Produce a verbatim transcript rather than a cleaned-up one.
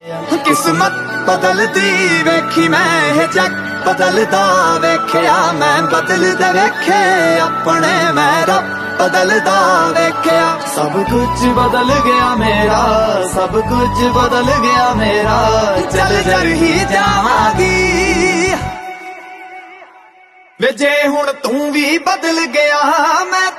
किस्मत बदलदी वेखी मैं जग बदलदा वेख्या मैं बदलदे वेखे अपने मैं रब बदलदा वेख्या। सब कुछ बदल गया मेरा, सब कुछ बदल गया मेरा, चल जर ही जावांगी वे जे हुण तू भी बदल गया मैं